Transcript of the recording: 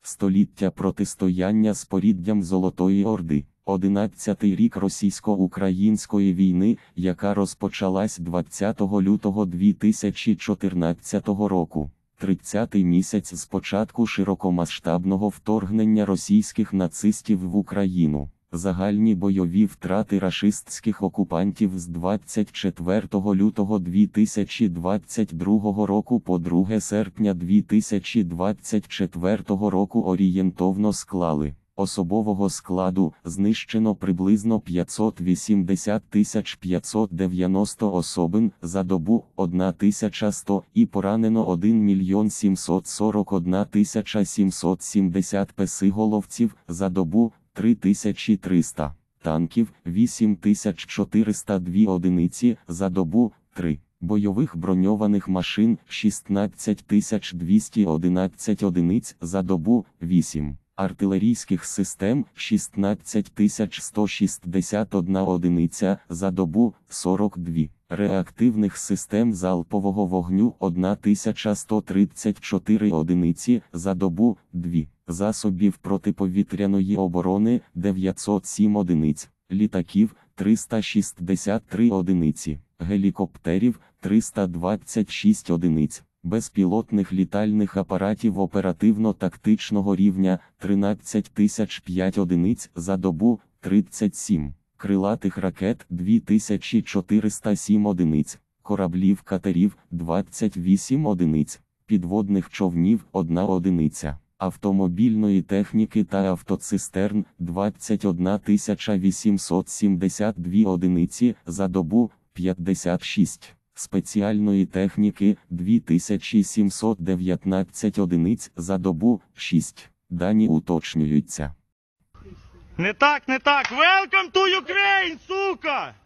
Століття протистояння з поріддям Золотої Орди. 11-й рік російсько-української війни, яка розпочалась 20 лютого 2014 року. 30-й місяць з початку широкомасштабного вторгнення російських нацистів в Україну. Загальні бойові втрати рашистських окупантів з 24 лютого 2022 року по 2 серпня 2024 року орієнтовно склали: особового складу знищено приблизно 580 590 особин, за добу 1100 і поранено 1 741 770 песиголовців, за добу 3300, танків 8402 одиниці, за добу 3, бойових броньованих машин 16211 одиниць, за добу 8, артилерійських систем 16161 одиниця, за добу 42, реактивних систем залпового вогню 1134 одиниці, за добу 2. Засобів протиповітряної оборони 907 одиниць, літаків 363 одиниці, гелікоптерів 326 одиниць, безпілотних літальних апаратів оперативно-тактичного рівня 13005 одиниць, за добу 37, крилатих ракет 2407 одиниць, кораблів-катерів 28 одиниць, підводних човнів 1 одиниця, автомобільної техніки та автоцистерн 21 872 одиниці, за добу 56, спеціальної техніки 2719 одиниць, за добу 6. Дані уточнюються. Не так, не так. Welcome to Ukraine, сука!